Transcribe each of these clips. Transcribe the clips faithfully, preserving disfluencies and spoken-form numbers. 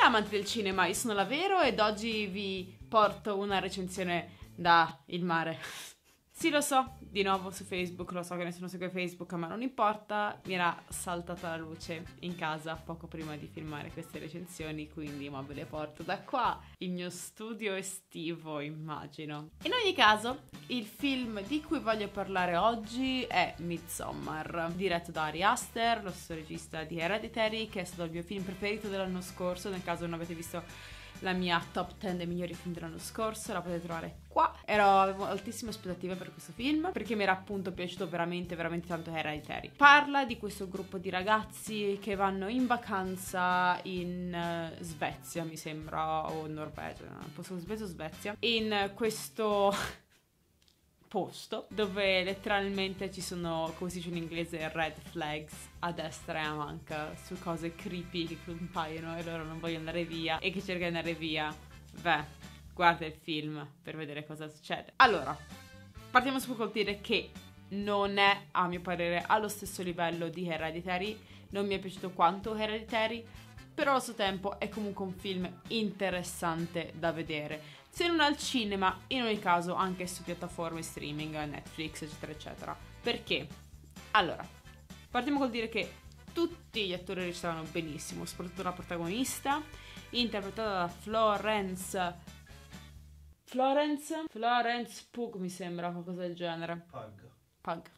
amanti del cinema, io sono la Vero ed oggi vi porto una recensione da il mare. Sì, lo so, di nuovo su Facebook, lo so che nessuno segue Facebook, ma non importa, mi era saltata la luce in casa poco prima di filmare queste recensioni, quindi mo ve le porto da qua, il mio studio estivo, immagino. In ogni caso, il film di cui voglio parlare oggi è Midsommar, diretto da Ari Aster, lo stesso regista di Hereditary, che è stato il mio film preferito dell'anno scorso, nel caso non avete visto la mia top dieci dei migliori film dell'anno scorso, la potete trovare qua. Ero, avevo altissime aspettative per questo film perché mi era appunto piaciuto veramente veramente tanto Hereditary. Parla di questo gruppo di ragazzi che vanno in vacanza in uh, Svezia, mi sembra, o Norvegia, posso Svezia o Svezia, in questo posto dove letteralmente ci sono, come si dice in inglese, red flags a destra e a manca su cose creepy che compaiono e loro non vogliono andare via e che cercano di andare via. Beh, guarda il film per vedere cosa succede. Allora, partiamo subito col dire che non è, a mio parere, allo stesso livello di Hereditary, non mi è piaciuto quanto Hereditary, però allo stesso tempo è comunque un film interessante da vedere, se non al cinema, in ogni caso anche su piattaforme streaming, Netflix, eccetera, eccetera. Perché? Allora, partiamo col dire che tutti gli attori recitavano benissimo, soprattutto la protagonista, interpretata da Florence... Florence? Florence Pugh, mi sembra, qualcosa del genere. Pug. Pug.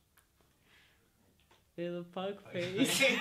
Little Pug Face.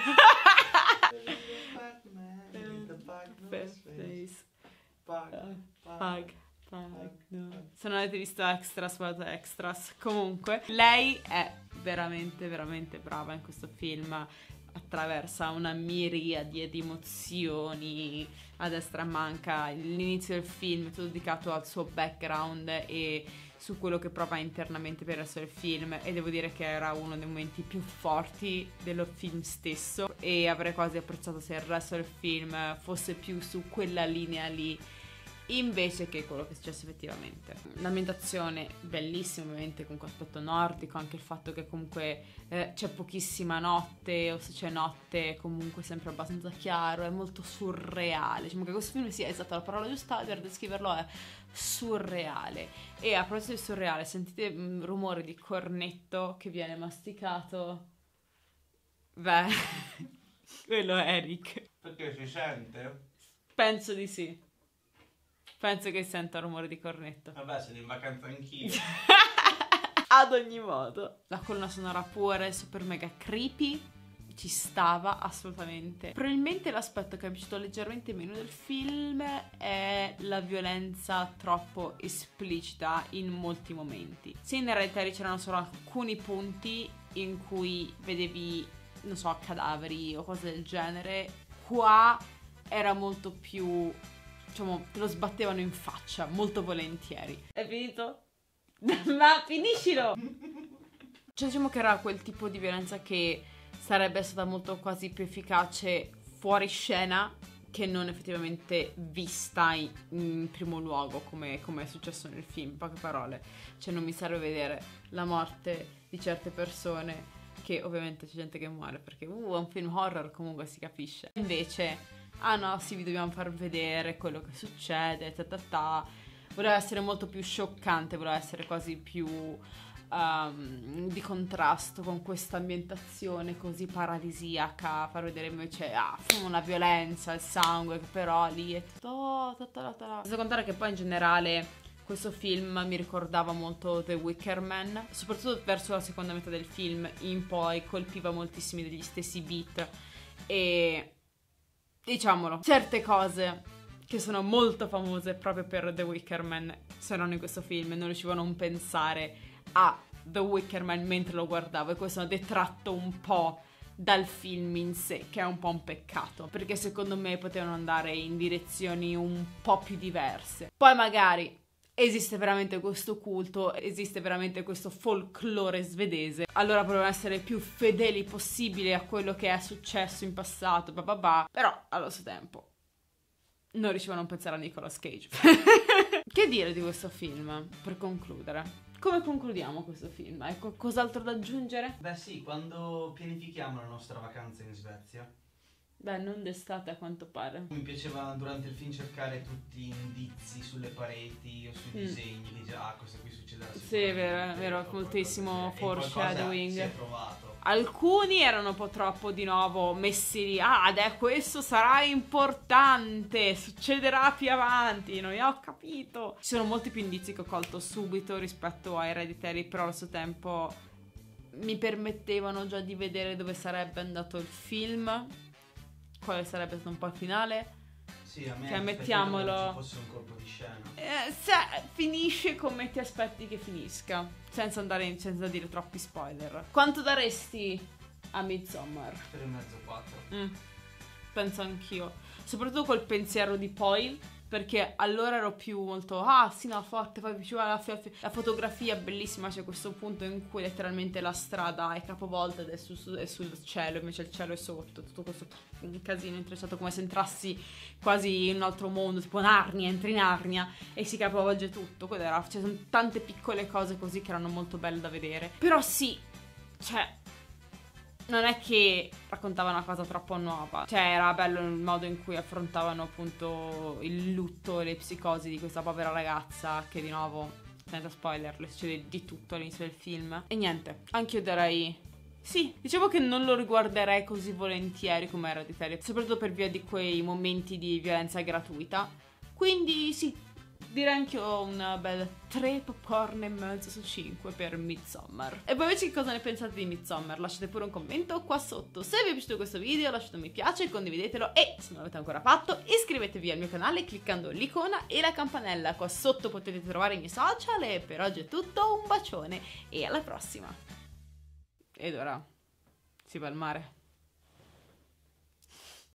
Face. Pug, pug, pug, no. Se non avete visto Extras, guardate Extras. Comunque, lei è veramente, veramente brava in questo film. Attraversa una miriade di emozioni a destra e a manca. L'inizio del film è tutto dedicato al suo background e su quello che prova internamente per il resto del film, e devo dire che era uno dei momenti più forti del film stesso, e avrei quasi apprezzato se il resto del film fosse più su quella linea lì invece che quello che è successo effettivamente. L'ambientazione bellissima, ovviamente, con aspetto nordico, anche il fatto che comunque eh, c'è pochissima notte, o se c'è notte comunque sempre abbastanza chiaro, è molto surreale. Diciamo che questo film, sì, è esatto, la parola giusta per descriverlo è surreale. E a proposito di surreale, sentite un rumore di cornetto che viene masticato? Beh, quello è Eric. Perché si sente? Penso di sì. Penso che senta il rumore di cornetto. Vabbè, sono in vacanza anch'io. Ad ogni modo, la colonna sonora pure super mega creepy, ci stava assolutamente. Probabilmente l'aspetto che mi è piaciuto leggermente meno del film è la violenza troppo esplicita in molti momenti. Sì, in Hereditary c'erano solo alcuni punti in cui vedevi, non so, cadaveri o cose del genere. Qua era molto più, diciamo, te lo sbattevano in faccia molto volentieri. È finito? Ma finiscilo! Cioè, diciamo che era quel tipo di violenza che sarebbe stata molto quasi più efficace fuori scena che non effettivamente vista in, in primo luogo, come, come è successo nel film. In poche parole, cioè non mi serve vedere la morte di certe persone, che ovviamente c'è gente che muore perché uh, è un film horror, comunque si capisce. Invece, ah no, sì, vi dobbiamo far vedere quello che succede, ta ta ta. Voleva essere molto più scioccante, voleva essere quasi più um, di contrasto con questa ambientazione così paradisiaca, far vedere invece ah, una violenza, il sangue, che però lì è tutto ta ta ta ta. Senza contare che poi in generale questo film mi ricordava molto The Wicker Man, soprattutto verso la seconda metà del film in poi colpiva moltissimi degli stessi beat, e diciamolo, certe cose che sono molto famose proprio per The Wicker Man c'erano in questo film e non riuscivo a non pensare a The Wicker Man mentre lo guardavo, e questo ha detratto un po' dal film in sé, che è un po' un peccato, perché secondo me potevano andare in direzioni un po' più diverse. Poi magari esiste veramente questo culto, esiste veramente questo folklore svedese, allora potevano essere più fedeli possibile a quello che è successo in passato, bah bah bah. Però allo stesso tempo non riuscivo a non pensare a Nicolas Cage. Che dire di questo film, per concludere? Come concludiamo questo film? Hai qualcos'altro da aggiungere? Beh sì, quando pianifichiamo la nostra vacanza in Svezia? Beh, non d'estate a quanto pare. Mi piaceva durante il film cercare tutti gli indizi sulle pareti o sui Mm. disegni, che già ah, questo qui succederà Sì, è vero, è vero, moltissimo foreshadowing. Si è trovato. Alcuni erano un po' troppo di nuovo messi lì. Ah, dai, questo sarà importante, succederà più avanti. Non ho capito. Ci sono molti più indizi che ho colto subito rispetto a Hereditary, però allo stesso tempo mi permettevano già di vedere dove sarebbe andato il film, quale sarebbe stato un po' il finale. Sì, a me Cioè, aspettavo mettiamolo- che ci fosse un colpo di scena. Eh, se finisce come ti aspetti che finisca, senza andare in, senza dire troppi spoiler. Quanto daresti a Midsommar? tre e mezzo, quattro. Mm, penso anch'io, soprattutto col pensiero di poi, perché allora ero più molto ah sì no forte, poi mi piaceva la, la, la fotografia bellissima, c'è questo punto in cui letteralmente la strada è capovolta ed è, su, su, è sul cielo, invece il cielo è sotto, tutto questo un casino intrecciato come se entrassi quasi in un altro mondo, tipo Narnia, entri in Narnia e si capovolge tutto. Quello era, ci sono tante piccole cose così che erano molto belle da vedere, però sì, cioè non è che raccontava una cosa troppo nuova, cioè era bello il modo in cui affrontavano appunto il lutto e le psicosi di questa povera ragazza, che di nuovo, senza spoiler, le succede di tutto all'inizio del film. E niente, anche io darei sì, dicevo che non lo riguarderei così volentieri come Hereditary, soprattutto per via di quei momenti di violenza gratuita, quindi sì, direi anche io una bella tre popcorn e mezzo su cinque per Midsommar. E voi invece che cosa ne pensate di Midsommar? Lasciate pure un commento qua sotto. Se vi è piaciuto questo video lasciate un mi piace, condividetelo e se non l'avete ancora fatto iscrivetevi al mio canale cliccando l'icona e la campanella. Qua sotto potete trovare i miei social e per oggi è tutto, un bacione e alla prossima. Ed ora si va al mare.